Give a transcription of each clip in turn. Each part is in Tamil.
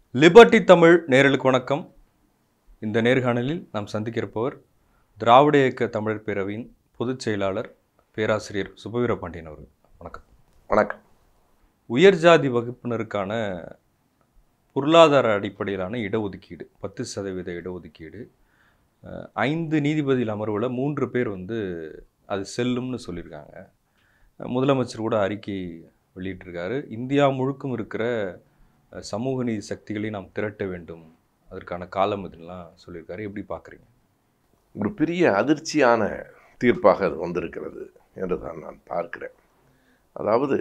லிபர்ட்டி தமிழ் நேயர்களுக்கு வணக்கம். இந்த நேர்காணலில் நாம் சந்திக்கிறப்பவர் திராவிட இயக்க தமிழர் பேரவையின் பொதுச் செயலாளர் பேராசிரியர் சுபவீர பாண்டியன் அவர்கள். வணக்கம். வணக்கம். உயர் ஜாதி வகுப்பினருக்கான பொருளாதார அடிப்படையிலான இடஒதுக்கீடு 10% இடஒதுக்கீடு 5 நீதிபதிகள் அமர்வில் 3 பேர் அது செல்லும்னு சொல்லியிருக்காங்க. முதலமைச்சர் கூட அறிக்கை வெளியிட்டிருக்காரு. இந்தியா முழுக்கும் இருக்கிற சமூக நீதி சக்திகளை நாம் திரட்ட வேண்டும், அதற்கான காலம் இதெல்லாம் சொல்லியிருக்காரு. எப்படி பார்க்குறீங்க? ஒரு பெரிய அதிர்ச்சியான தீர்ப்பாக அது வந்திருக்கிறது என்று தான் நான் பார்க்கிறேன். அதாவது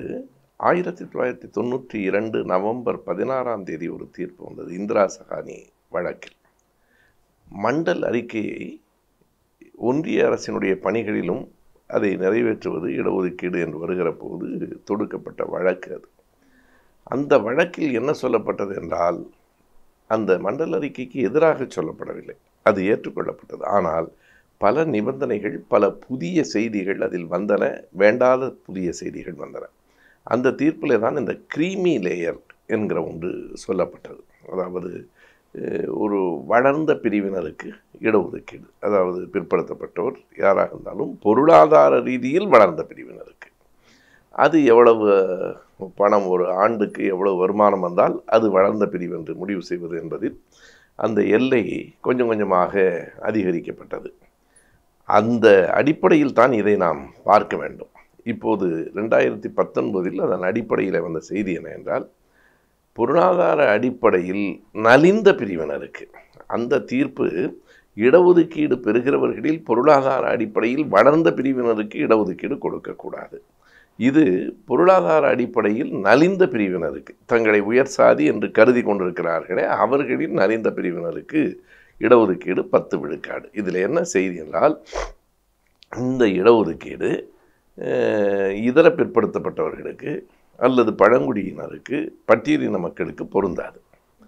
1992 நவம்பர் 16 ஒரு தீர்ப்பு வந்தது இந்திரா சகானி வழக்கில். மண்டல் அறிக்கையை ஒன்றிய அரசினுடைய பணிகளிலும் அதை நிறைவேற்றுவது இடஒதுக்கீடு என்று வருகிற போது தொடுக்கப்பட்ட வழக்கு அது. அந்த வழக்கில் என்ன சொல்லப்பட்டது என்றால், அந்த மண்டல அறிக்கைக்கு எதிராக சொல்லப்படவில்லை, அது ஏற்றுக்கொள்ளப்பட்டது. ஆனால் பல நிபந்தனைகள், பல புதிய செய்திகள் அதில் வந்தன, வேண்டாத புதிய செய்திகள் வந்தன. அந்த தீர்ப்பில் தான் இந்த க்ரீமி லேயர் என்கிற ஒன்று சொல்லப்பட்டது. அதாவது ஒரு வளர்ந்த பிரிவினருக்கு இடஒதுக்கீடு, அதாவது பிற்படுத்தப்பட்டோர் யாராக இருந்தாலும் பொருளாதார ரீதியில் வளர்ந்த பிரிவினருக்கு அது எவ்வளவு பணம், ஒரு ஆண்டுக்கு எவ்வளவு வருமானம் வந்தால் அது வளர்ந்த பிரிவு என்று முடிவு செய்வது என்பதில் அந்த எல்லை கொஞ்சம் கொஞ்சமாக அதிகரிக்கப்பட்டது. அந்த அடிப்படையில் தான் இதை நாம் பார்க்க வேண்டும். இப்போது 2019 அதன் அடிப்படையில் வந்த செய்தி என்ன என்றால், பொருளாதார அடிப்படையில் நலிந்த பிரிவினருக்கு அந்த தீர்ப்பு இடஒதுக்கீடு பெறுகிறவர்களில் பொருளாதார அடிப்படையில் வளர்ந்த பிரிவினருக்கு இடஒதுக்கீடு கொடுக்கக்கூடாது. இது பொருளாதார அடிப்படையில் நலிந்த பிரிவினருக்கு, தங்களை உயர் சாதி என்று கருதி கொண்டிருக்கிறார்களே அவர்களின் நலிந்த பிரிவினருக்கு இடஒதுக்கீடு 10 விழுக்காடு. இதில் என்ன செய்தி என்றால், இந்த இடஒதுக்கீடு இதர பிற்படுத்தப்பட்டவர்களுக்கு அல்லது பழங்குடியினருக்கு, பட்டியலின மக்களுக்கு பொருந்தாது.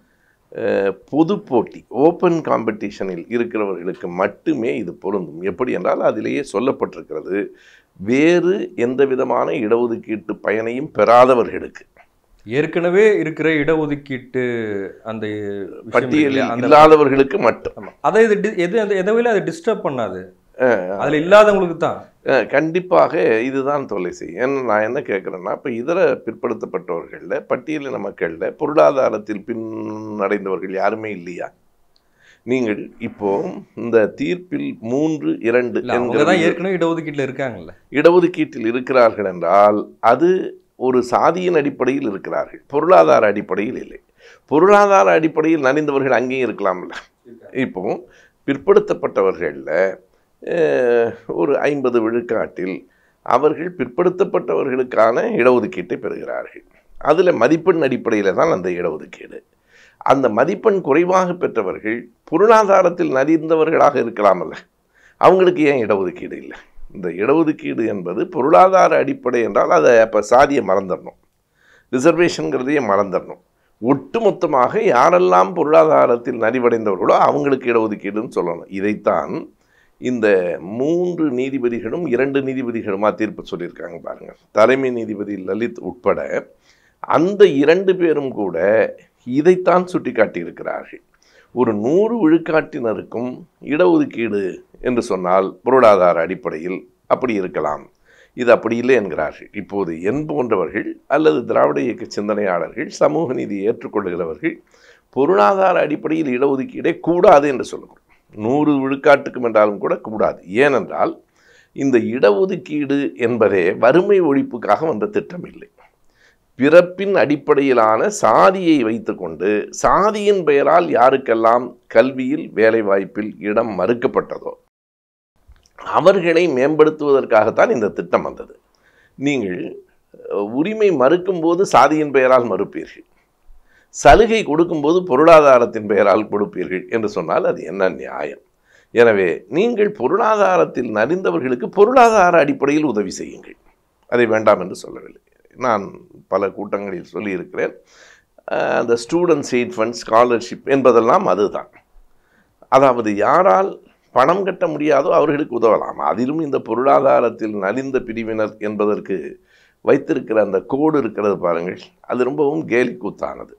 பொது போட்டி, ஓப்பன் காம்படிஷனில் இருக்கிறவர்களுக்கு மட்டுமே இது பொருந்தும். எப்படி என்றால், அதிலேயே சொல்லப்பட்டிருக்கிறது, வேறு எந்த விதமான இடஒதுக்கீட்டு பயனையும் பெறாதவர்களுக்கு, ஏற்கனவே இருக்கிற இடஒதுக்கீட்டு அந்த பட்டியலில் இல்லாதவர்களுக்கு மட்டும். அதை எதுவும் அது டிஸ்டர்ப் பண்ணாது, அதில் இல்லாதவங்களுக்கு தான் கண்டிப்பாக இதுதான் தொல்லை செய்யும். நான் என்ன கேட்குறேன்னா, இப்போ இதர பிற்படுத்தப்பட்டவர்களில், பட்டியலின மக்களில் பொருளாதாரத்தில் பின்னடைந்தவர்கள் யாருமே இல்லையா? நீங்கள் இப்போ இந்த தீர்ப்பில் 3(2) ஏற்கனவே இடஒதுக்கீட்டில் இருக்காங்கல்ல, இடஒதுக்கீட்டில் இருக்கிறார்கள் என்றால் அது ஒரு சாதியின் அடிப்படையில் இருக்கிறார்கள், பொருளாதார அடிப்படையில் இல்லை. பொருளாதார அடிப்படையில் நலிந்தவர்கள் அங்கேயும் இருக்கலாம்ல. இப்போ பிற்படுத்தப்பட்டவர்களில் ஒரு 50 விழுக்காட்டில் அவர்கள் பிற்படுத்தப்பட்டவர்களுக்கான இடஒதுக்கீட்டை பெறுகிறார்கள். அதில் மதிப்பெண் அடிப்படையில் தான் அந்த இடஒதுக்கீடு. அந்த மதிப்பெண் குறைவாக பெற்றவர்கள் பொருளாதாரத்தில் நலிந்தவர்களாக இருக்கலாமல்ல, அவங்களுக்கு ஏன் இடஒதுக்கீடு இல்லை? இந்த இடஒதுக்கீடு என்பது பொருளாதார அடிப்படை என்றால் அதை அப்போ சாதியை மறந்துடணும், ரிசர்வேஷனுங்கிறதையே மறந்துடணும். ஒட்டுமொத்தமாக யாரெல்லாம் பொருளாதாரத்தில் நலிவடைந்தவர்களோ அவங்களுக்கு இடஒதுக்கீடுன்னு சொல்லணும். இதைத்தான் இந்த 3 நீதிபதிகளும் 2 நீதிபதிகளுமா தீர்ப்பு சொல்லியிருக்காங்க பாருங்கள். தலைமை நீதிபதி லலித் உட்பட அந்த 2 பேரும் கூட இதைத்தான் சுட்டி காட்டியிருக்கிறார்கள். ஒரு 100 விழுக்காட்டினருக்கும் இடஒதுக்கீடு என்று சொன்னால் பொருளாதார அடிப்படையில் அப்படி இருக்கலாம், இது அப்படி இல்லை என்கிறார்கள். இப்போது என் போன்றவர்கள் அல்லது திராவிட இயக்க சிந்தனையாளர்கள், சமூக நீதியை ஏற்றுக்கொள்கிறவர்கள் பொருளாதார அடிப்படையில் இடஒதுக்கீடே கூடாது என்று சொல்லுகிறோம். 100 விழுக்காட்டுக்கும் என்றாலும் கூட கூடாது. ஏனென்றால் இந்த இடஒதுக்கீடு என்பதே வறுமை ஒழிப்புக்காக வந்த திட்டம் இல்லை. பிறப்பின் அடிப்படையிலான சாதியை வைத்துக்கொண்டு, சாதியின் பெயரால் யாருக்கெல்லாம் கல்வியில் வேலைவாய்ப்பில் இடம் மறுக்கப்பட்டதோ அவர்களை மேம்படுத்துவதற்காகத்தான் இந்த திட்டம் வந்தது. நீங்கள் உரிமை மறுக்கும்போது சாதியின் பெயரால் மறுப்பீர்கள், சலுகை கொடுக்கும்போது பொருளாதாரத்தின் பெயரால் கொடுப்பீர்கள் என்று சொன்னால் அது என்ன நியாயம்? எனவே நீங்கள் பொருளாதாரத்தில் நலிந்தவர்களுக்கு பொருளாதார அடிப்படையில் உதவி செய்யுங்கள், அதை வேண்டாம் என்று சொல்லவில்லை. நான் பல கூட்டங்களில் சொல்லியிருக்கிறேன், அந்த ஸ்டூடெண்ட்ஸ் எய்ட் ஃபண்ட், ஸ்காலர்ஷிப் என்பதெல்லாம் அதுதான். அதாவது யாரால் பணம் கட்ட முடியாதோ அவர்களுக்கு உதவலாம். அதிலும் இந்த பொருளாதாரத்தில் நலிந்த பிரிவினர் என்பதற்கு வைத்திருக்கிற அந்த கோடு இருக்கிறது பாருங்கள், அது ரொம்பவும் கேலி கூத்தானது.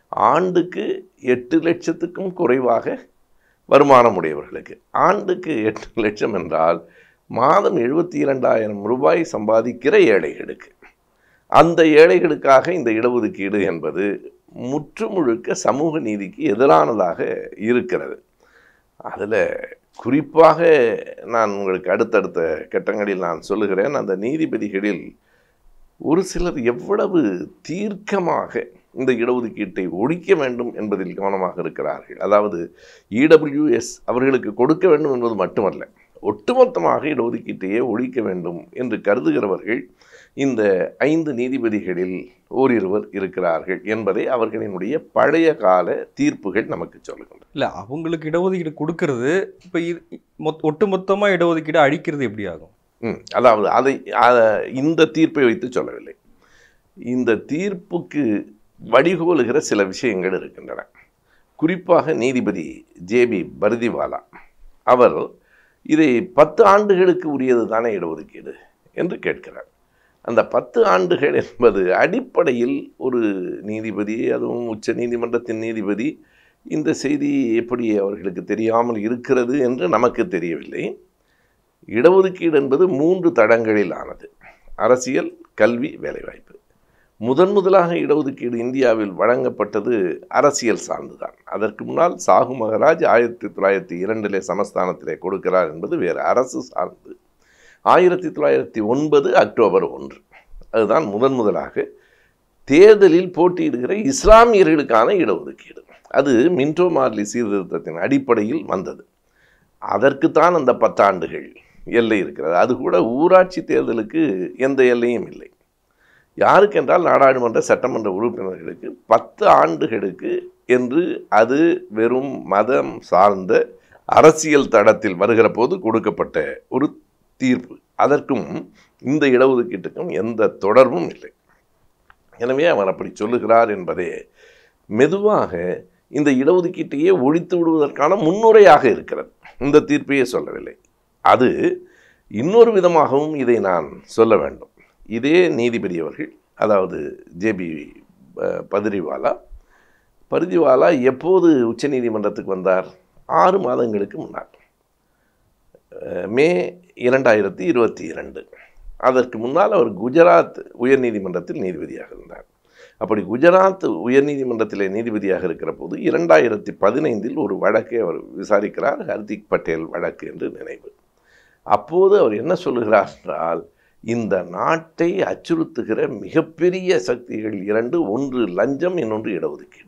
ஆண்டுக்கு 8 லட்சத்துக்கும் குறைவாக வருமானம் உடையவர்களுக்கு. ஆண்டுக்கு 8 லட்சம் என்றால் மாதம் 72,000 ரூபாய் சம்பாதிக்கிற ஏழைகளுக்கு. அந்த ஏழைகளுக்காக இந்த இடஒதுக்கீடு என்பது முற்றுமுழுக்க சமூக நீதிக்கு எதிரானதாக இருக்கிறது. அதில் குறிப்பாக நான் உங்களுக்கு அடுத்தடுத்த கட்டங்களில் நான் சொல்லுகிறேன், அந்த நீதிபதிகளில் ஒரு சிலர் எவ்வளவு தீர்க்கமாக இந்த இடஒதுக்கீட்டை ஒழிக்க வேண்டும் என்பதில் கவனமாக இருக்கிறார்கள். அதாவது இடபிள்யூஎஸ் அவர்களுக்கு கொடுக்க வேண்டும் என்பது மட்டுமல்ல, ஒட்டுமொத்தமாக இடஒதுக்கீட்டையே ஒழிக்க வேண்டும் என்று கருதுகிறவர்கள் இந்த 5 நீதிபதிகளில் ஓரிருவர் இருக்கிறார்கள் என்பதை அவர்களினுடைய பழைய கால தீர்ப்புகள் நமக்கு சொல்லுகின்றன. இல்லை, அவங்களுக்கு இடஒதுக்கீடு கொடுக்கறது இப்போ ஒட்டுமொத்தமாக இடஒதுக்கீடு அழிக்கிறது எப்படி ஆகும்? அதாவது அதை இந்த தீர்ப்பை வைத்து சொல்லவில்லை. இந்த தீர்ப்புக்கு வழிகோலுகிற சில விஷயங்கள் இருக்கின்றன. குறிப்பாக நீதிபதி ஜேபி பர்திவாலா அவர் இதை 10 ஆண்டுகளுக்கு உரியது தானே இடஒதுக்கீடு என்று கேட்கிறார். அந்த 10 ஆண்டுகள் என்பது அடிப்படையில் ஒரு நீதிபதி, அதுவும் உச்ச நீதிமன்றத்தின் நீதிபதி, இந்த செய்தி எப்படி அவர்களுக்கு தெரியாமல் இருக்கிறது என்று நமக்கு தெரியவில்லை. இடஒதுக்கீடு என்பது 3 தடங்களில் ஆனது: அரசியல், கல்வி, வேலைவாய்ப்பு. முதலாக இடஒதுக்கீடு இந்தியாவில் வழங்கப்பட்டது அரசியல் சார்ந்துதான். அதற்கு முன்னால் சாகு மகராஜ் 1902 சமஸ்தானத்திலே கொடுக்கிறார் என்பது வேறு, அரசு சார்ந்து. 1909 அக்டோபர் 1 அதுதான் முதலாக தேர்தலில் போட்டியிடுகிற இஸ்லாமியர்களுக்கான இடஒதுக்கீடு. அது மின்டோ மார்லி சீர்திருத்தத்தின் அடிப்படையில் வந்தது. அதற்குத்தான் அந்த 10 ஆண்டுகள் எல்லை இருக்கிறது. அது கூட ஊராட்சி தேர்தலுக்கு எந்த எல்லையும் இல்லை. யாருக்கென்றால் நாடாளுமன்ற சட்டமன்ற உறுப்பினர்களுக்கு 10 ஆண்டுகளுக்கு என்று அது வெறும் மதம் சார்ந்த அரசியல் தடத்தில் வருகிற போது கொடுக்கப்பட்ட ஒரு தீர்ப்பு. அதற்கும் இந்த இடஒதுக்கீட்டுக்கும் எந்த தொடர்பும் இல்லை. எனவே அவர் அப்படி சொல்லுகிறார் என்பதே மெதுவாக இந்த இடஒதுக்கீட்டையே ஒழித்து விடுவதற்கான முன்னுரையாக இருக்கிறது. இந்த தீர்ப்பையே சொல்லவில்லை. அது இன்னொரு விதமாகவும் இதை நான் சொல்ல வேண்டும். இதே நீதிபதி அவர்கள், அதாவது ஜேபி பர்திவாலா எப்போது உச்ச நீதிமன்றத்துக்கு வந்தார்? 6 மாதங்களுக்கு முன்னால், மே 2022. அதற்கு முன்னால் அவர் குஜராத் உயர்நீதிமன்றத்தில் நீதிபதியாக இருந்தார். அப்படி குஜராத் உயர்நீதிமன்றத்திலே நீதிபதியாக இருக்கிற போது 2015 ஒரு வழக்கை அவர் விசாரிக்கிறார், ஹர்திக் பட்டேல் வழக்கு என்று நினைவு. அப்போது அவர் என்ன சொல்லுகிறார் என்றால், இந்த நாட்டை அச்சுறுத்துகிற மிகப்பெரிய சக்திகள் 2: ஒன்று லஞ்சம், இன்னொன்று இடஒதுக்கீடு.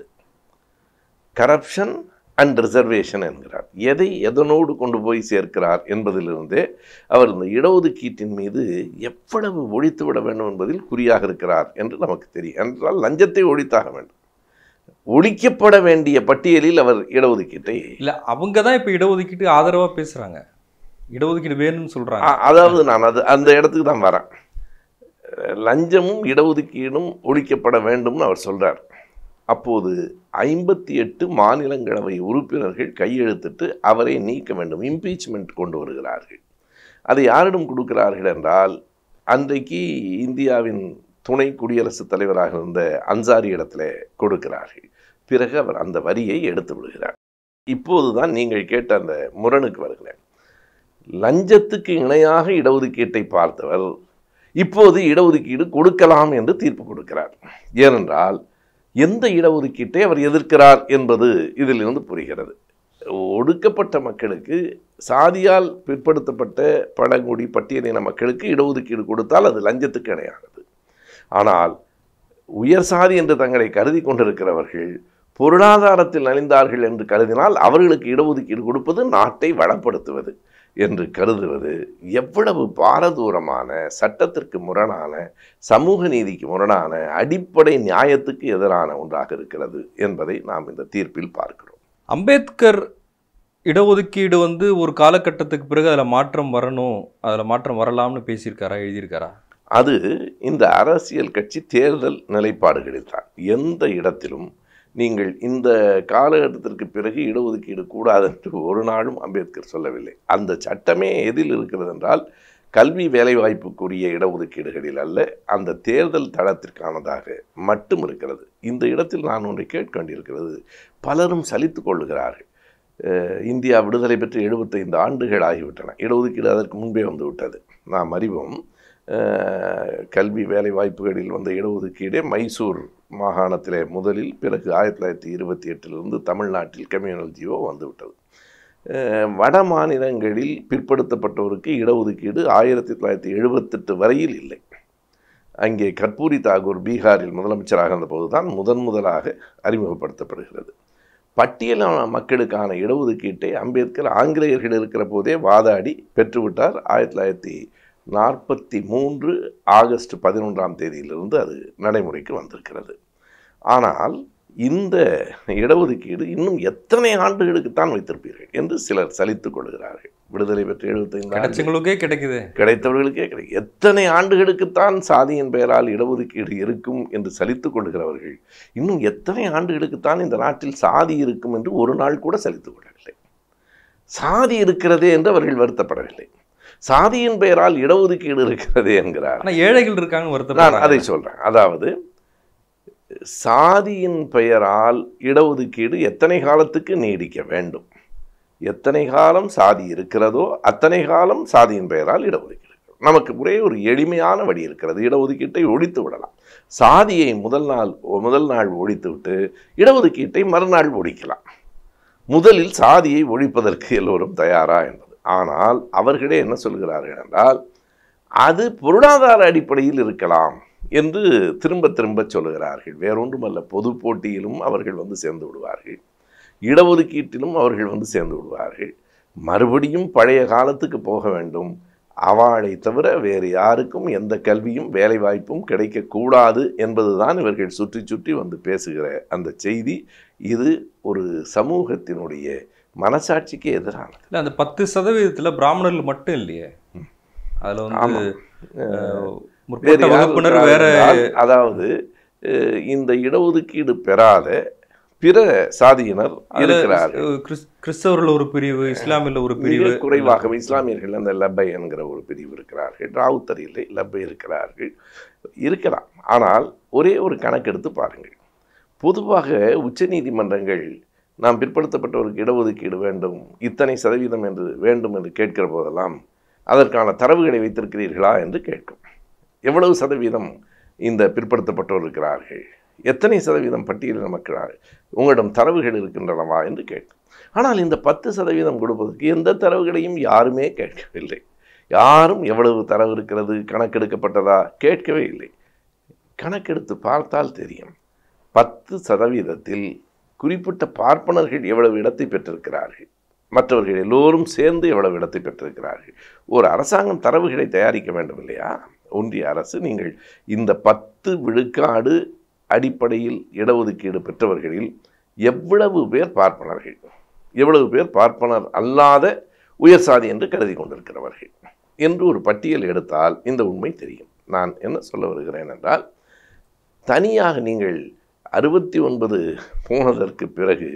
கரப்ஷன் அண்ட் ரிசர்வேஷன் என்கிறார். எதை எதனோடு கொண்டு போய் சேர்க்கிறார் என்பதிலிருந்தே அவர் இந்த இடஒதுக்கீட்டின் மீது எவ்வளவு ஒழித்து விட வேண்டும் என்பதில் குறியாக இருக்கிறார் என்று நமக்கு தெரியும். என்றால் லஞ்சத்தை ஒழித்தாக வேண்டும். ஒழிக்கப்பட வேண்டிய பட்டியலில் அவர் இடஒதுக்கீட்டை இல்லை, அவங்க தான் இப்போ இடஒதுக்கீட்டு ஆதரவாக பேசுகிறாங்க, இடஒதுக்கீடு வேணும்னு சொல்கிறாங்க. அதாவது நான் அந்த இடத்துக்கு தான் வரேன். லஞ்சமும் இடஒதுக்கீடும் ஒழிக்கப்பட வேண்டும்னு அவர் சொல்கிறார். அப்போது 58 மாநிலங்களவை உறுப்பினர்கள் கையெழுத்திட்டு அவரை நீக்க வேண்டும், இம்பீச்மெண்ட் கொண்டு வருகிறார்கள். அதை யாரிடம் கொடுக்கிறார்கள் என்றால், அன்றைக்கு இந்தியாவின் துணை குடியரசுத் தலைவராக இருந்த அன்சாரி இடத்துல கொடுக்கிறார்கள். பிறகு அவர் அந்த வரியை எடுத்து விடுகிறார். இப்போது தான் நீங்கள் கேட்ட அந்த முரணுக்கு வருகிறேன். லஞ்சத்துக்கு இணையாக இடஒதுக்கீட்டை பார்த்தவர் இப்போது இடஒதுக்கீடு கொடுக்கலாம் என்று தீர்ப்பு கொடுக்கிறார். ஏனென்றால் எந்த இடஒதுக்கீட்டை அவர் எதிர்க்கிறார் என்பது இதிலிருந்து புரிகிறது. ஒடுக்கப்பட்ட மக்களுக்கு, சாதியால் பிற்படுத்தப்பட்ட பழங்குடி பட்டியலின மக்களுக்கு இடஒதுக்கீடு கொடுத்தால் அது லஞ்சத்துக்கு இணையானது. ஆனால் உயர் சாதி என்று தங்களை கருதி கொண்டிருக்கிறவர்கள் பொருளாதாரத்தில் நலிந்தார்கள் என்று கருதினால் அவர்களுக்கு இடஒதுக்கீடு கொடுப்பது நாட்டை வளப்படுத்துவது என்று கருதுவது எவ்வளவு பாரதூரமான, சட்டத்திற்கு முரணான, சமூக நீதிக்கு முரணான, அடிப்படை நியாயத்துக்கு எதிரான ஒன்றாக இருக்கிறது என்பதை நாம் இந்த தீர்ப்பில் பார்க்கிறோம். அம்பேத்கர் இடஒதுக்கீடு ஒரு காலகட்டத்துக்கு பிறகு அதில் மாற்றம் வரணும், அதில் மாற்றம் வரலாம்னு பேசியிருக்காரா, எழுதியிருக்காரா? அது இந்த அரசியல் கட்சி தேர்தல் நிலைப்பாடுகளில் தான். எந்த இடத்திலும் நீங்கள் இந்த காலகட்டத்திற்கு பிறகு இடஒதுக்கீடு கூடாது என்று ஒரு நாளும் அம்பேத்கர் சொல்லவில்லை. அந்த சட்டமே எதில் இருக்கிறது என்றால், கல்வி வேலைவாய்ப்புக்குரிய இடஒதுக்கீடுகளில் அல்ல, அந்த தேர்தல் தளத்திற்கானதாக மட்டும் இருக்கிறது. இந்த இடத்தில் நான் ஒன்றை கேட்க வேண்டியிருக்கிறது. பலரும் சலித்து கொள்ளுகிறார்கள். இந்தியா விடுதலை பெற்று 75 ஆண்டுகள் ஆகிவிட்டன. இடஒதுக்கீடு அதற்கு முன்பே வந்து விட்டது. நாம் அறிவோம். கல்வி வேலைவாய்ப்புகளில் வந்த இடஒதுக்கீடே மைசூர் மாகாணத்திலே முதலில், பிறகு 1928 தமிழ்நாட்டில் கம்யூனல் ஜியோ வந்துவிட்டது. வட மாநிலங்களில் பிற்படுத்தப்பட்டோருக்கு இடஒதுக்கீடு 1978 வரையில் இல்லை. அங்கே கற்பூரி தாகூர் பீகாரில் முதலமைச்சராக இருந்தபோது தான் முதலாக அறிமுகப்படுத்தப்படுகிறது. பட்டியலான மக்களுக்கான இடஒதுக்கீட்டை அம்பேத்கர் ஆங்கிலேயர்கள் இருக்கிற போதே வாதாடி பெற்றுவிட்டார். 1943 ஆகஸ்ட் 11ஆம் தேதியிலிருந்து அது நடைமுறைக்கு வந்திருக்கிறது. ஆனால் இந்த இடஒதுக்கீடு இன்னும் எத்தனை ஆண்டுகளுக்குத்தான் வைத்திருப்பீர்கள் என்று சிலர் சலித்துக் கொள்கிறார்கள். விடுதலை பெற்று 75 கிடைக்குது, கிடைத்தவர்களுக்கே கிடைக்கும். எத்தனை ஆண்டுகளுக்குத்தான் சாதியின் பெயரால் இடஒதுக்கீடு இருக்கும் என்று சலித்துக் கொள்கிறவர்கள் இன்னும் எத்தனை ஆண்டுகளுக்குத்தான் இந்த நாட்டில் சாதி இருக்கும் என்று ஒரு நாள் கூட சலித்துக் கொள்ளவில்லை. சாதி இருக்கிறதே என்று அவர்கள் வருத்தப்படவில்லை. சாதியின் பெயரால் இடஒதுக்கீடு இருக்கிறதே என்கிறார். ஏழைகள் இருக்காங்க, நான் அதை சொல்றேன். அதாவது சாதியின் பெயரால் இடஒதுக்கீடு எத்தனை காலத்துக்கு நீடிக்க வேண்டும்? எத்தனை காலம் சாதி இருக்கிறதோ அத்தனை காலம் சாதியின் பெயரால் இடஒதுக்கீடு. நமக்கு ஒரே ஒரு எளிமையான வழி இருக்கிறது. இடஒதுக்கீட்டை ஒழித்து விடலாம். சாதியை முதல் நாள் ஒழித்து விட்டு இடஒதுக்கீட்டை மறுநாள் ஒழிக்கலாம். முதலில் சாதியை ஒழிப்பதற்கு எல்லோரும் தயாரா என்பது. ஆனால் அவர்களே என்ன சொல்கிறார்கள் என்றால், அது பொருளாதார அடிப்படையில் இருக்கலாம் என்று திரும்ப திரும்ப சொல்லுகிறார்கள். வேறொன்றுமல்ல, பொது போட்டியிலும் அவர்கள் வந்து சேர்ந்து விடுவார்கள், இடஒதுக்கீட்டிலும் அவர்கள் வந்து சேர்ந்து விடுவார்கள். மறுபடியும் பழைய காலத்துக்கு போக வேண்டும். அவளை தவிர வேறு யாருக்கும் எந்த கல்வியும் வேலை வாய்ப்பும் கிடைக்கக்கூடாது என்பதுதான் இவர்கள் சுற்றி சுற்றி வந்து பேசுகிற அந்த செய்தி. இது ஒரு சமூகத்தினுடைய மனசாட்சிக்கு எதிரானது. இல்லை, அந்த 10% பிராமணர்கள் மட்டும் இல்லையே, அதில் வந்து முற்பட்ட வகுப்பினர் வேற. அதாவது இந்த இடஒதுக்கீடு பெறாத பிற சாதியினர் இருக்கிறார்கள். கிறிஸ்தவர்கள் ஒரு பிரிவு, இஸ்லாமியில் ஒரு பிரிவு, குறைவாக இஸ்லாமியர்கள் அந்த லப்பை என்கிற ஒரு பிரிவு இருக்கிறார்கள். ராவுத்தர் இல்லை, லப்பை இருக்கிறார்கள், இருக்கலாம். ஆனால் ஒரே ஒரு கணக்கெடுத்து பாருங்கள். பொதுவாக உச்ச நீதிமன்றங்கள் நாம் பிற்படுத்தப்பட்டவருக்கு இடஒதுக்கீடு வேண்டும், இத்தனை சதவீதம் என்று வேண்டும் என்று கேட்கிற போதெல்லாம் அதற்கான தரவுகளை வைத்திருக்கிறீர்களா என்று கேட்கும். எவ்வளவு சதவீதம் இந்த பிற்படுத்தப்பட்டோர் இருக்கிறார்கள், எத்தனை சதவீதம் பட்டியலின மக்கள், உங்களிடம் தரவுகள் இருக்கின்றனவா என்று கேட்கும். ஆனால் இந்த 10% கொடுப்பதற்கு எந்த தரவுகளையும் யாருமே கேட்கவில்லை. யாரும் எவ்வளவு தரவு இருக்கிறது, கணக்கெடுக்கப்பட்டதா கேட்கவே இல்லை. கணக்கெடுத்து பார்த்தால் தெரியும். 10%ல் குறிப்பிட்ட பார்ப்பனர்கள் எவ்வளவு இடத்தை பெற்றிருக்கிறார்கள், மற்றவர்கள் எல்லோரும் சேர்ந்து எவ்வளவு இடத்தை பெற்றிருக்கிறார்கள். ஒரு அரசாங்கம் தரவுகளை தயாரிக்க வேண்டும் இல்லையா? ஒன்றிய அரசு, நீங்கள் இந்த 10 விழுக்காடு அடிப்படையில் இடஒதுக்கீடு பெற்றவர்களில் எவ்வளவு பேர் பார்ப்பனர்கள், எவ்வளவு பேர் பார்ப்பனர் அல்லாத உயர் சாதி என்று கருதி கொண்டிருக்கிறவர்கள் என்று ஒரு பட்டியல் எடுத்தால் இந்த உண்மை தெரியும். நான் என்ன சொல்ல வருகிறேன் என்றால், தனியாக நீங்கள் 69 போனதற்கு பிறகு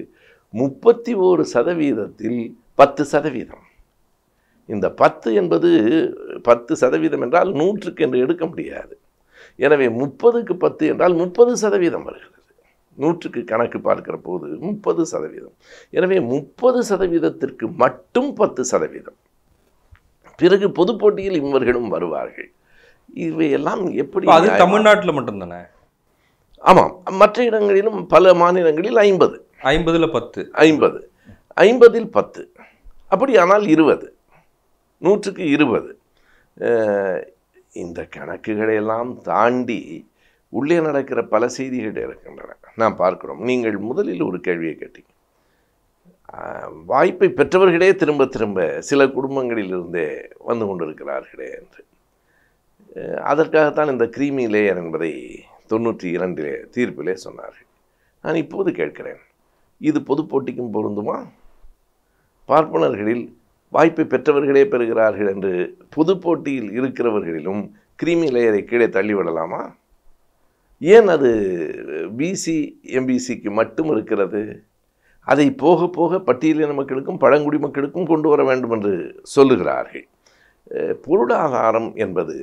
31%ல் 10%. இந்த 10 என்பது 10% என்றால் 100க்கு என்று எடுக்க முடியாது. எனவே 30க்கு 10 என்றால் 30% வருகிறது. 100க்கு கணக்கு பார்க்கிற போது 30%. எனவே 30%ற்கு மட்டும் 10%. பிறகு பொது போட்டியில் இவர்களும் வருவார்கள். இவையெல்லாம் எப்படி? அது தமிழ்நாட்டில் மட்டும்தானே? ஆமாம், மற்ற இடங்களிலும் பல மாநிலங்களில் 50. 50ல் 10, 50ல் 10. அப்படியானால் 20, 100க்கு 20. இந்த கணக்குகளையெல்லாம் தாண்டி உள்ளே நடக்கிற பல செய்திகள் இருக்கின்றன, நாம் பார்க்கிறோம். நீங்கள் முதலில் ஒரு கேள்வியை கேட்டீங்க. வாய்ப்பை பெற்றவர்களே திரும்ப திரும்ப சில குடும்பங்களிலிருந்தே வந்து கொண்டிருக்கிறார்களே என்று. அதற்காகத்தான் இந்த கிரீமி லேயர் என்பதை 92 தீர்ப்பிலே சொன்னார்கள். நான் இப்போது கேட்கிறேன், இது பொது போட்டிக்கும் பொருந்துமா? பார்ப்பனர்களில் வாய்ப்பை பெற்றவர்களே பெறுகிறார்கள் என்று பொது போட்டியில் இருக்கிறவர்களிலும் கிரீமி லேயரை கீழே தள்ளிவிடலாமா? ஏன் அது பிசி எம்பிசிக்கு மட்டும் இருக்கிறது? அதை போக போக பட்டியலின மக்களுக்கும் பழங்குடி மக்களுக்கும் கொண்டு வர வேண்டும் என்று சொல்லுகிறார்கள். பொருளாதாரம் என்பது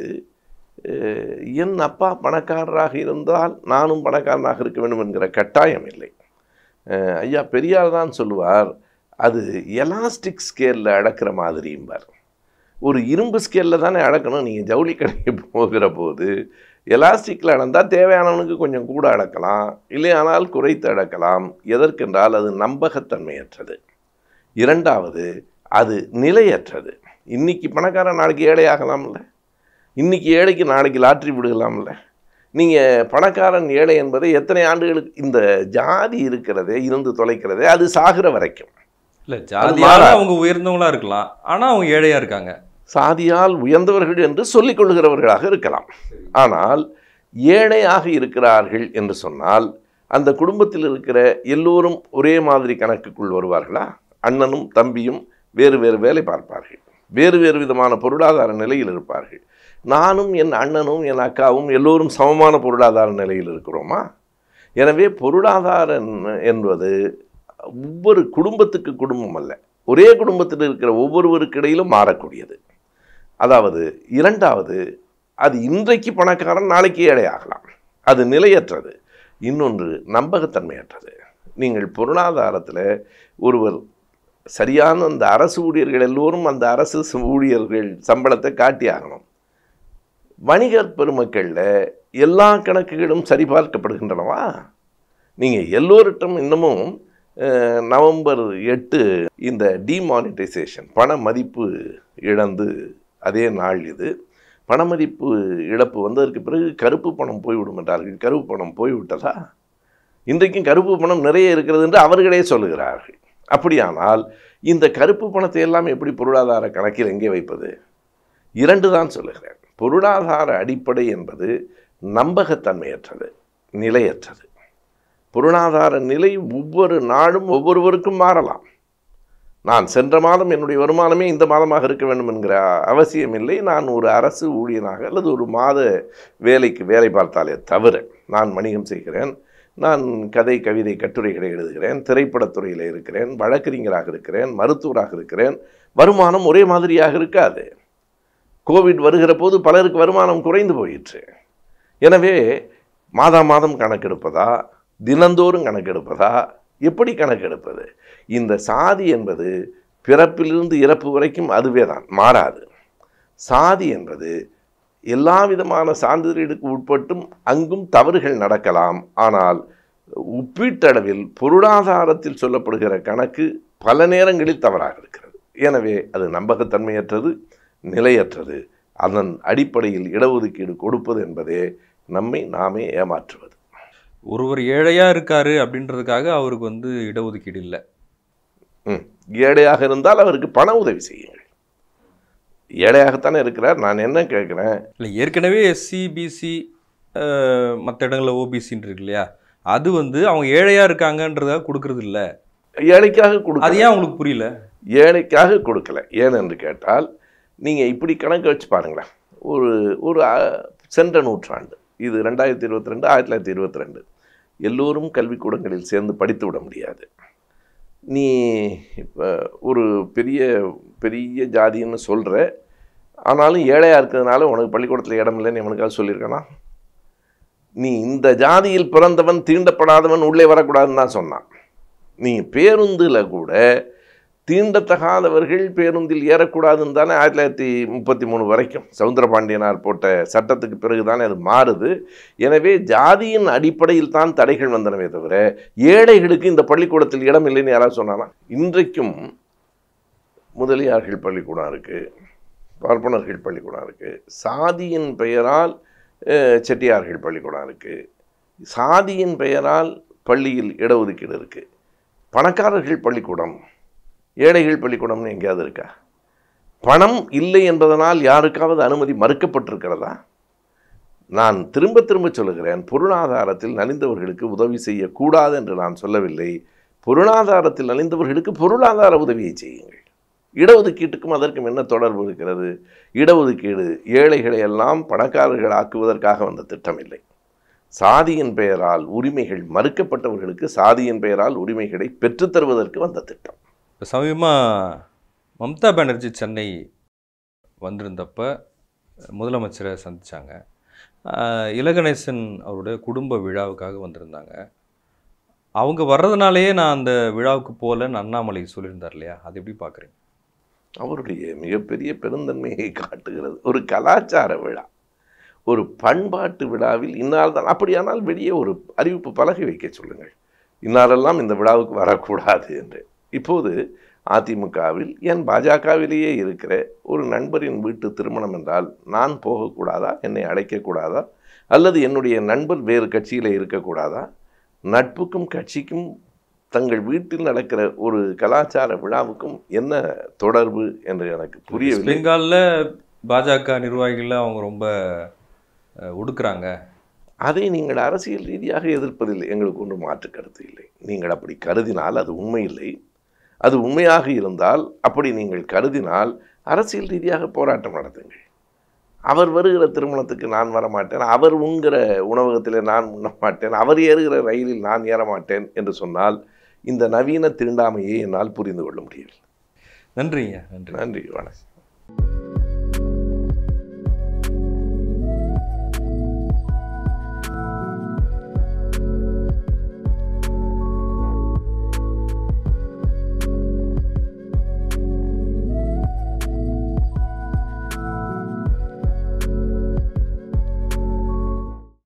என் அப்பா பணக்காரராக இருந்தால் நானும் பணக்காரனாக இருக்க வேண்டும் என்கிற கட்டாயம் இல்லை. ஐயா பெரியார் தான் சொல்லுவார், அது எலாஸ்டிக் ஸ்கேலில் அளக்கிற மாதிரிம்பார். ஒரு இரும்பு ஸ்கேலில் தானே அளக்கணும். நீங்கள் ஜவுளி கடைக்கு போகிற போது எலாஸ்டிக்கில் அளந்தால் தேவையானவனுக்கு கொஞ்சம் கூட அளக்கலாம், இல்லையானால் குறைத்து அளக்கலாம். எதற்கென்றால் அது நம்பகத்தன்மையற்றது. இரண்டாவது, அது நிலையற்றது. இன்னைக்கு பணக்காரன் நாளைக்கு ஏழையாகலாம்ல, இன்னைக்கு ஏழைக்கு நாளைக்கு லாட்ரி விடுகலாம்ல. நீங்கள் பணக்காரன் ஏழை என்பதை எத்தனை ஆண்டுகளுக்கு இந்த ஜாதி இருக்கிறதே, இருந்து தொலைக்கிறதே, அது சாகிற வரைக்கும். இல்லை, ஜாதியால் அவங்க உயர்ந்தவங்களா இருக்கலாம், ஆனால் அவங்க ஏழையாக இருக்காங்க. சாதியால் உயர்ந்தவர்கள் என்று சொல்லிக் கொள்கிறவர்களாக இருக்கலாம், ஆனால் ஏழையாக இருக்கிறார்கள் என்று சொன்னால் அந்த குடும்பத்தில் இருக்கிற எல்லோரும் ஒரே மாதிரி கணக்குக்குள் வருவார்களா? அண்ணனும் தம்பியும் வேறு வேறு வேலை பார்ப்பார்கள், வேறு வேறு விதமான பொருளாதார நிலையில் இருப்பார்கள். நானும் என் அண்ணனும் என் அக்காவும் எல்லோரும் சமமான பொருளாதார நிலையில் இருக்கிறோமா? எனவே பொருளாதாரம் என்பது ஒவ்வொரு குடும்பத்துக்கு குடும்பம் அல்ல, ஒரே குடும்பத்தில் இருக்கிற ஒவ்வொருவருக்கு இடையிலும் மாறக்கூடியது. அதாவது இரண்டாவது, அது இன்றைக்கு பணக்காரன் நாளைக்கு ஏழை ஆகலாம், அது நிலையற்றது. இன்னொன்று நம்பகத்தன்மையற்றது. நீங்கள் பொருளாதாரத்தில் ஒருவர் சரியான அந்த அரசு ஊழியர்கள் எல்லோரும் அந்த அரசு ஊழியர்கள் சம்பளத்தை காட்டி ஆகணும். வணிகர் பெருமக்களில் எல்லா கணக்குகளும் சரிபார்க்கப்படுகின்றனவா? நீங்கள் எல்லோரிட்டும் இன்னமும் நவம்பர் 8 இந்த டிமானிட்டைசேஷன், பண மதிப்பு இழந்து அதே நாள் இது. பண மதிப்பு இழப்பு வந்ததற்கு பிறகு கருப்பு பணம் போய்விடும் என்றார்கள். கருப்பு பணம் போய்விட்டதா? இன்றைக்கும் கருப்பு பணம் நிறைய இருக்கிறது என்று அவர்களே சொல்லுகிறார்கள். அப்படியானால் இந்த கருப்பு பணத்தை எல்லாம் எப்படி பொருளாதார கணக்கில் எங்கே வைப்பது? இரண்டு தான் சொல்லுகிறேன். பொருளாதார அடிப்படை என்பது நம்பகத்தன்மையற்றது, நிலையற்றது. பொருளாதார நிலை ஒவ்வொரு நாளும் ஒவ்வொருவருக்கும் மாறலாம். நான் சென்ற மாதம் என்னுடைய வருமானமே இந்த மாதமாக இருக்க வேண்டும் என்கிற அவசியம் இல்லை. நான் ஒரு அரசு ஊழியனாக அல்லது ஒரு மாத வேலைக்கு வேலை பார்த்தாலே தவிர, நான் வணிகம் செய்கிறேன், நான் கதை கவிதை கட்டுரைகளை எழுதுகிறேன், திரைப்படத்துறையில் இருக்கிறேன், வழக்கறிஞராக இருக்கிறேன், மருத்துவராக இருக்கிறேன். வருமானம் ஒரே மாதிரியாக இருக்காது. கோவிட் வருகிற போது பலருக்கு வருமானம் குறைந்து போயிற்று. எனவே மாதம் கணக்கெடுப்பதா, தினந்தோறும் கணக்கெடுப்பதா, எப்படி கணக்கெடுப்பது? இந்த சாதி என்பது பிறப்பிலிருந்து இறப்பு வரைக்கும் அதுவே தான், மாறாது. சாதி என்பது எல்லா விதமான சான்றிதழுக்கு உட்பட்டும் அங்கும் தவறுகள் நடக்கலாம். ஆனால் ஒப்பீட்டளவில் பொருளாதாரத்தில் சொல்லப்படுகிற கணக்கு பல நேரங்களில் தவறாக இருக்கிறது. எனவே அது நம்பகத்தன்மையற்றது, நிலையற்றது. அதன் அடிப்படையில் இடஒதுக்கீடு கொடுப்பது என்பதே நம்மை நாமே ஏமாற்றுவது. ஒருவர் ஏழையாக இருக்காரு அப்படின்றதுக்காக அவருக்கு இடஒதுக்கீடு இல்லை. ஏழையாக இருந்தால் அவருக்கு பண உதவி செய்யுங்கள். ஏழையாகத்தானே இருக்கிறார். நான் என்ன கேட்குறேன், இல்லை, ஏற்கனவே எஸ்சி பிசி மற்ற இடங்களில் ஓபிசின்னு இருக்கு இல்லையா, அது அவங்க ஏழையாக இருக்காங்கன்றதாக கொடுக்கறது இல்லை. ஏழைக்காக கொடுக்க, அது ஏன் உங்களுக்கு புரியல? ஏழைக்காக கொடுக்கல. ஏனென்று கேட்டால் நீங்கள் இப்படி கணக்கு வச்சு பாருங்களேன். ஒரு ஒரு சென்ற நூற்றாண்டு, இது 2022, 1922, எல்லோரும் கல்விக்கூடங்களில் சேர்ந்து படித்து விட முடியாது. நீ இப்போ ஒரு பெரிய பெரிய ஜாதின்னு சொல்கிற, ஆனாலும் ஏழையாக இருக்கிறதுனால உனக்கு பள்ளிக்கூடத்தில் இடம் இல்லைன்னு எவனுக்காக சொல்லியிருக்கானா? நீ இந்த ஜாதியில் பிறந்தவன் தீண்டப்படாதவன் உள்ளே வரக்கூடாதுன்னு தான் சொன்னான். நீ பேருந்தில் கூட தீண்டத்தகாதவர்கள் பேருந்தில் ஏறக்கூடாதுன்னு தானே 1933 வரைக்கும் சவுந்தரபாண்டியனார் போட்ட சட்டத்துக்கு பிறகு தானே அது மாறுது. எனவே ஜாதியின் அடிப்படையில் தான் தடைகள் வந்தனவே தவிர ஏழைகளுக்கு இந்த பள்ளிக்கூடத்தில் இடம் இல்லைன்னு யாராவது சொன்னானா? இன்றைக்கும் முதலியார்கள் பள்ளிக்கூடம் இருக்குது, பார்ப்பனர்கள் பள்ளிக்கூடம் இருக்குது, சாதியின் பெயரால் செட்டியார்கள் பள்ளிக்கூடம் இருக்குது, சாதியின் பெயரால் பள்ளியில் இடஒதுக்கீடு இருக்குது. பணக்காரர்கள் பள்ளிக்கூடம், ஏழைகள் பள்ளிக்கூடம்னு எங்கேயாவது இருக்கா? பணம் இல்லை என்பதனால் யாருக்காவது அனுமதி மறுக்கப்பட்டிருக்கிறதா? நான் திரும்ப திரும்ப சொல்லுகிறேன், பொருளாதாரத்தில் நலிந்தவர்களுக்கு உதவி செய்யக்கூடாது என்று நான் சொல்லவில்லை. பொருளாதாரத்தில் நலிந்தவர்களுக்கு பொருளாதார உதவியை செய்யுங்கள். இடஒதுக்கீட்டுக்கும் அதற்கும் என்ன தொடர்பு இருக்கிறது? இடஒதுக்கீடு ஏழைகளை எல்லாம் பணக்காரர்கள் ஆக்குவதற்காக வந்த திட்டம் இல்லை. சாதியின் பெயரால் உரிமைகள் மறுக்கப்பட்டவர்களுக்கு சாதியின் பெயரால் உரிமைகளை பெற்றுத்தருவதற்கு வந்த திட்டம். இப்போ சமீபமாக மம்தா பானர்ஜி சென்னை வந்திருந்தப்ப முதலமைச்சரை சந்தித்தாங்க. இலகணேசன் அவருடைய குடும்ப விழாவுக்காக வந்திருந்தாங்க. அவங்க வர்றதுனாலேயே நான் அந்த விழாவுக்கு போகலன்னு அண்ணாமலை சொல்லியிருந்தார் இல்லையா? அது எப்படி பார்க்குறீங்க? அவருடைய மிகப்பெரிய பெருந்தன்மையை காட்டுகிறது. ஒரு கலாச்சார விழா, ஒரு பண்பாட்டு விழாவில் இன்னார் தான், அப்படியானால் வெளியே ஒரு அறிவிப்பு பலகை வைக்க சொல்லுங்கள், இன்னாரெல்லாம் இந்த விழாவுக்கு வரக்கூடாது என்று. இப்போது அதிமுகவில் ஏன் பாஜகவிலேயே இருக்கிற ஒரு நண்பரின் வீட்டு திருமணம் என்றால் நான் போகக்கூடாதா? என்னை அழைக்கக்கூடாதா? அல்லது என்னுடைய நண்பர் வேறு கட்சியில் இருக்கக்கூடாதா? நட்புக்கும் கட்சிக்கும் தங்கள் வீட்டில் நடக்கிற ஒரு கலாச்சார விழாவுக்கும் என்ன தொடர்பு என்று எனக்கு புரியவில்லை. பெங்காலில் பாஜக நிர்வாகிகள் அவங்க ரொம்ப ஒடுக்குறாங்க. அதை நீங்கள் அரசியல் ரீதியாக எதிர்ப்பதில்லை, எங்களுக்கு ஒன்றும் மாற்று கருத்து இல்லை. நீங்கள் அப்படி கருதினால் அது உண்மை இல்லை. அது உண்மையாக இருந்தால், அப்படி நீங்கள் கருதினால் அரசியல் ரீதியாக போராட்டம் நடத்துங்கள். அவர் வருகிற திருமணத்துக்கு நான் வரமாட்டேன், அவர் உண்கிற உணவகத்தில் நான் உண்ண மாட்டேன், அவர் ஏறுகிற ரயிலில் நான் ஏறமாட்டேன் என்று சொன்னால் இந்த நவீன தீண்டாமையை என்னால் புரிந்து கொள்ள முடியவில்லை. நன்றிங்க. நன்றி. நன்றி, வணக்கம்.